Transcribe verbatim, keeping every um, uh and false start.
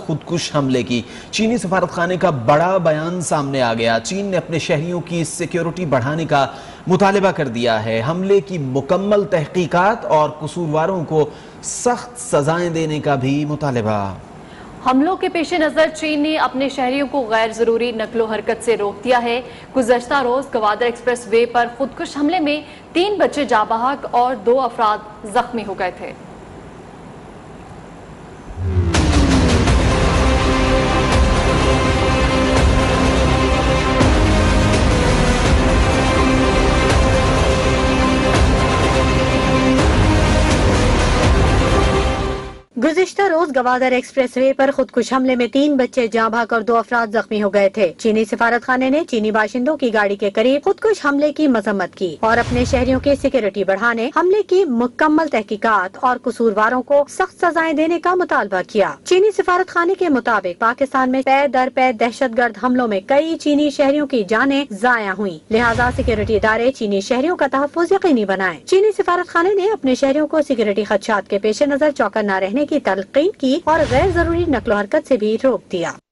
خودکش حملے کی۔ چینی سفارت خانے کا بڑا بیان سامنے آ گیا۔ چین نے اپنے شہریوں کی سیکیورٹی بڑھانے کا مطالبہ کر دیا ہے۔ حملے کی مکمل تحقیقات اور قصورواروں کو سخت سزائیں دینے کا بھی مطالبہ۔ حملوں کے پیش نظر چین نے اپنے شہریوں کو غیر ضروری نقل و حرکت سے روک دیا ہے۔ گزشتہ روز گوادر ایکسپریس وے پر خودکش حملے میں تین بچے جاں بحق اور دو افراد زخمی ہو گئے تھے۔ گزشتہ روز گوادر ایکسپریس وے پر خودکش حملے میں تین بچے جاں بحق اور دو افراد زخمی ہو گئے تھے۔ چینی سفارت خانے نے چینی باشندوں کی گاڑی کے قریب خودکش حملے کی مذمت کی اور اپنے شہریوں کی سیکیورٹی بڑھانے، حملے کی مکمل تحقیقات اور قصورواروں کو سخت سزائیں دینے کا مطالبہ کیا۔ چینی سفارت خانے کے مطابق پاکستان میں پے در پے دہشت گرد حملوں میں کئی چینی شہریوں کی جانیں ضائع ہوئیں، لہٰذا سیکیورٹی ادارے چینی شہریوں کا تحفظ یقینی بنائیں۔ چینی سفارت خانے نے اپنے شہریوں کو سیکیورٹی خدشات کے پیش نظر چوکن نہ رہنے کی تلقین کی اور غیر ضروری نقل و حرکت سے بھی روک دیا۔